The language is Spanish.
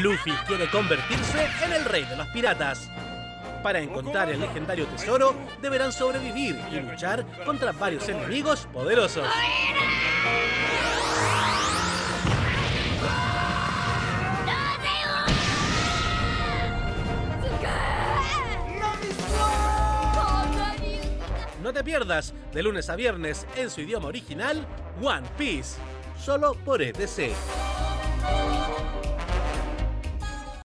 Luffy quiere convertirse en el rey de los piratas. Para encontrar el legendario tesoro, deberán sobrevivir y luchar contra varios enemigos poderosos. No te pierdas, de lunes a viernes en su idioma original, One Piece, solo por ETC.